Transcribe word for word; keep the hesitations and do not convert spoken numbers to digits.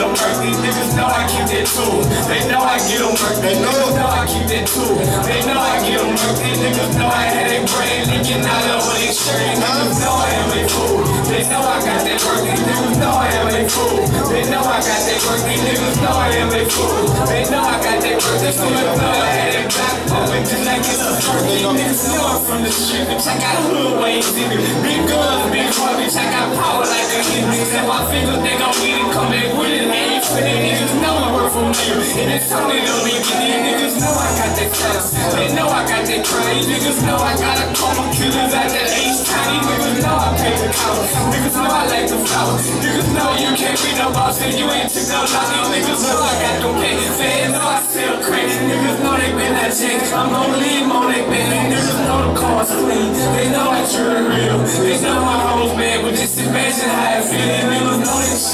them work. These niggas know I keep that tool. They know I get them work. They know I keep that tool. They know I get them work. These niggas know I had a brain leaking out over their shirt. These niggas know I am a fool. They know I got that work. These niggas know I am a fool. They know I got that work. These niggas know I am a fool. They know I got that work. They still know I had it back. Open just like it's a circle. These niggas know I'm from the street. Bitch, I got hood ways, nigga. Big guns, big heart, bitch. I got power like a hit. Niggas my fingers, they gon' get it. Come back with it. They ain't for these niggas know I work for me. And it's only gonna be me. These niggas know I got that class. They know I got that crime. These niggas know I got a couple killers at that age time. These niggas know I pay the cow. Niggas know I like the flower. Niggas know you can't be no boss and you ain't took no loss. These niggas know I got them pay. Fans know I sell crazy. Niggas know they been that check. I'm gonna leave on they bed. Niggas know the car's clean. They know I true real. They know my hoes bad, but just imagine how I feel. Niggas know this